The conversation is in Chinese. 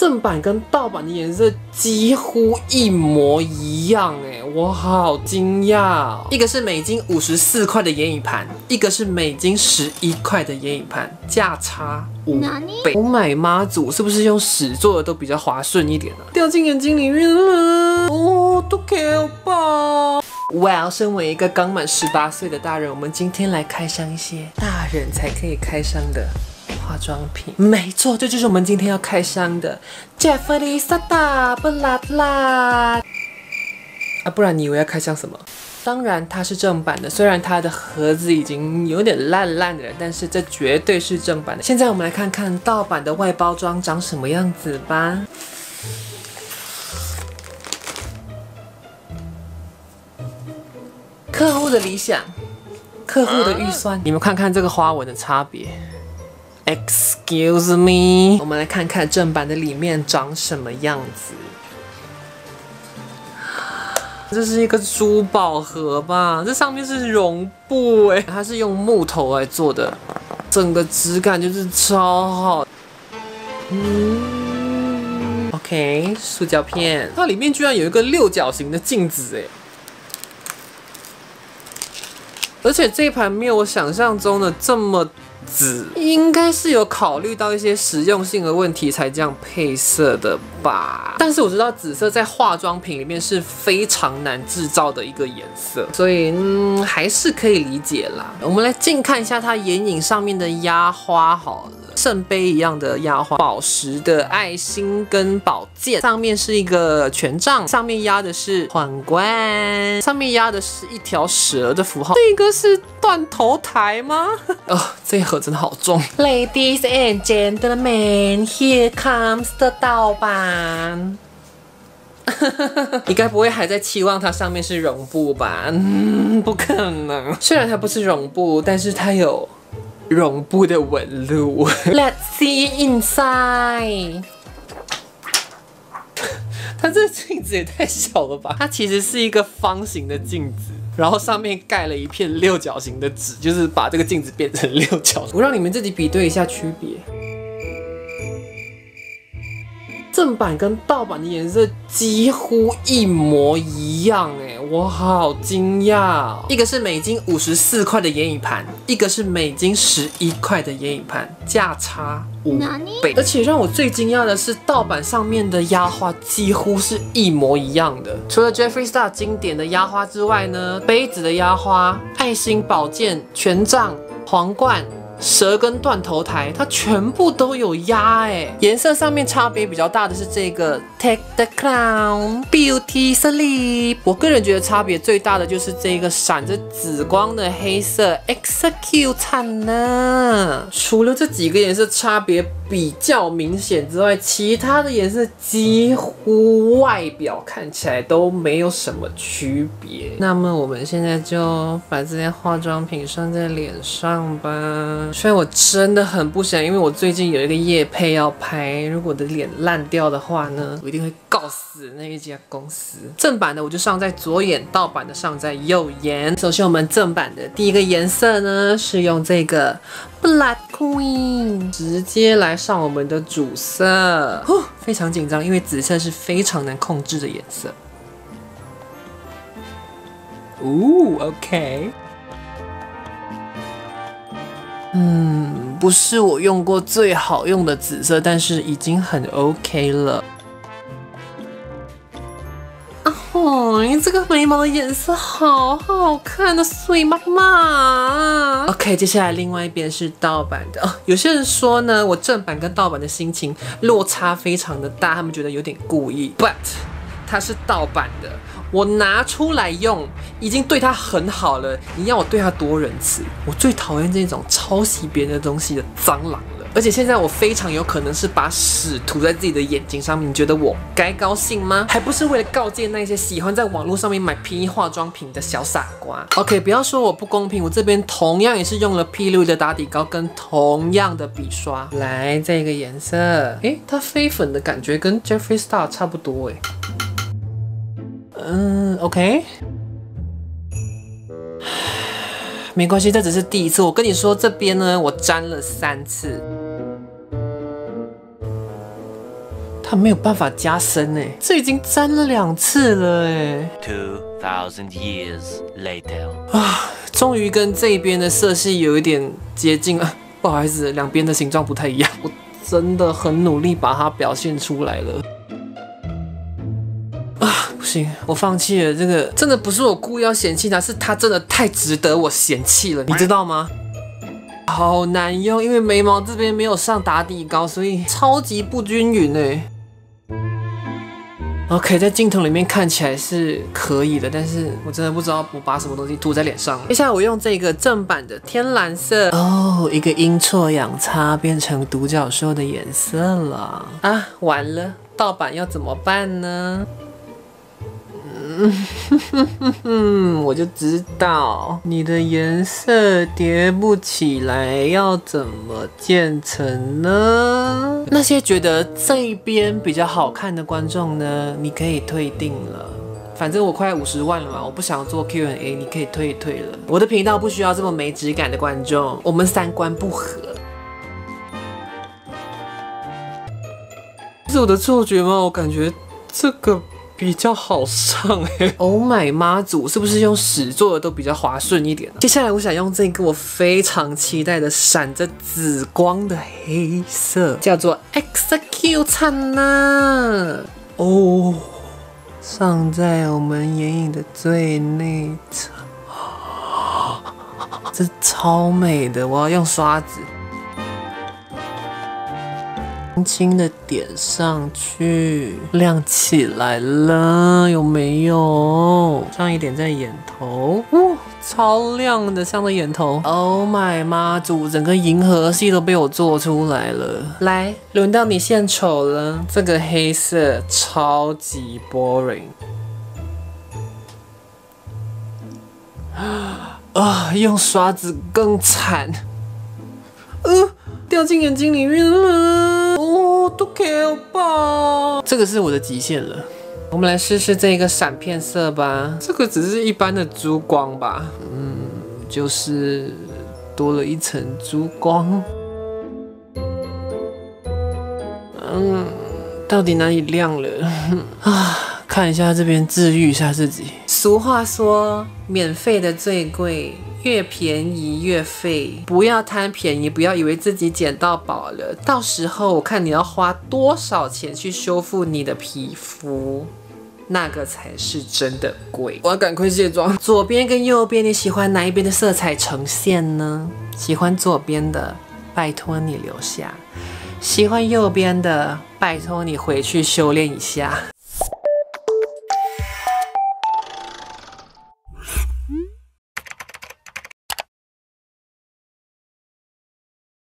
正版跟盗版的颜色几乎一模一样哎，我好惊讶哦！一个是美金54块的眼影盘，一个是美金11块的眼影盘，价差5倍。我买妈祖是不是用纸做的都比较滑顺一点啊？掉进眼睛里面了，哦，都可以吧。哇，身为一个刚满18岁的大人，我们今天来开箱一些大人才可以开箱的化妆品。没错，这就是我们今天要开箱的 Jeffree Star Blood Light。啊，不然你以为要开箱什么？当然它是正版的，虽然它的盒子已经有点烂烂的了，但是这绝对是正版的。现在我们来看看盗版的外包装长什么样子吧。客户的理想，客户的预算，你们看看这个花纹的差别。Excuse me， 我们来看看正版的里面长什么样子。这是一个珠宝盒吧？这上面是绒布哎，它是用木头来做的，整个质感就是超好。OK， 塑胶片，它里面居然有一个六角形的镜子哎。而且这一盘没有我想象中的这么紫，应该是有考虑到一些实用性的问题才这样配色的吧。但是我知道紫色在化妆品里面是非常难制造的一个颜色，所以还是可以理解啦。我们来近看一下它眼影上面的压花好了。圣杯一样的压花，宝石的爱心跟宝剑，上面是一个权杖，上面压的是皇冠，上面压的是一条蛇的符号。这个是断头台吗？这一盒真的好重。Ladies and gentlemen, here comes the 盗版。你该不会还在期望它上面是绒布吧？不可能。虽然它不是绒布，但是它有绒布的纹路。Let's see inside。它这镜子也太小了吧！它其实是一个方形的镜子，然后上面盖了一片六角形的纸，就是把这个镜子变成六角。我让你们自己比对一下区别。正版跟盗版的颜色几乎一模一样哎，我好惊讶哦！一个是美金54块的眼影盘，一个是美金11块的眼影盘，价差5倍。而且让我最惊讶的是，盗版上面的压花几乎是一模一样的。除了 Jeffree Star 经典的压花之外呢，杯子的压花、爱心、宝剑、权杖、皇冠、蛇跟断头台，它全部都有压哎。颜色上面差别比较大的是这个 Take the Crown Beauty Sleep。我个人觉得差别最大的就是这个闪着紫光的黑色 Execute 惨呢。除了这几个颜色差别比较明显之外，其他的颜色几乎外表看起来都没有什么区别。那么我们现在就把这些化妆品上在脸上吧。虽然我真的很不想，因为我最近有一个业配要拍，如果我的脸烂掉的话呢，我一定会告死那一家公司。正版的我就上在左眼，盗版的上在右眼。首先我们正版的第一个颜色呢，是用这个 Blood Queen， 直接来上我们的主色。非常紧张，因为紫色是非常难控制的颜色。OK。不是我用过最好用的紫色，但是已经很 OK 了。这个眉毛的颜色好好看的，水妈妈。OK， 接下来另外一边是盗版的。有些人说呢，我正版跟盗版的心情落差非常的大，他们觉得有点故意。But 它是盗版的，我拿出来用，已经对它很好了，你要我对它多仁慈？我最讨厌这种抄袭别人的东西的蟑螂了。而且现在我非常有可能是把屎涂在自己的眼睛上面，你觉得我该高兴吗？还不是为了告诫那些喜欢在网络上面买便宜化妆品的小傻瓜。OK， 不要说我不公平，我这边同样也是用了P. Louis 的打底膏跟同样的笔刷。来，这个颜色，它飞粉的感觉跟 Jeffree Star 差不多OK。没关系，这只是第一次。我跟你说，这边呢，我沾了3次。 它没有办法加深哎，这已经沾了2次了哎。 2000 years later 啊，终于跟这边的色系有一点接近了。不好意思，两边的形状不太一样。我真的很努力把它表现出来了。啊，不行，我放弃了。这个真的不是我故意要嫌弃它，是它真的太值得我嫌弃了，你知道吗？好难用，因为眉毛这边没有上打底膏，所以超级不均匀哎。OK， 在镜头里面看起来是可以的，但是我真的不知道我把什么东西涂在脸上了。接下来我用这个正版的天蓝色哦，一个阴错阳差变成独角兽的颜色了啊！完了，盗版要怎么办呢？我就知道你的颜色叠不起来，要怎么建成呢？那些觉得这一边比较好看的观众呢，你可以退订了。反正我快50万了嘛，我不想做 Q&A， 你可以退了。我的频道不需要这么没质感的观众，我们3观不合。是我的错觉吗？我感觉这个比较好上Oh my 妈祖，是不是用屎做的都比较滑顺一点接下来我想用这个我非常期待的闪着紫光的黑色，叫做 Execute 呐哦，上在我们眼影的最内侧，这超美的，我要用刷子。轻轻的点上去，亮起来了，有没有？上一点在眼头，超亮的，像的眼头。Oh my 妈祖，整个银河系都被我做出来了。来，轮到你献丑了。这个黑色超级 boring。啊，用刷子更惨。掉进眼睛里面了，都可以吧？这个是我的极限了。我们来试试这个闪片色吧。这个只是一般的珠光吧？就是多了一层珠光。到底哪里亮了？看一下这边，治愈一下自己。俗话说，免费的最贵。越便宜越废，不要贪便宜，不要以为自己捡到宝了，到时候我看你要花多少钱去修复你的皮肤，那个才是真的贵。我要赶快卸妆。左边跟右边，你喜欢哪一边的色彩呈现呢？喜欢左边的，拜托你留下；喜欢右边的，拜托你回去修炼一下。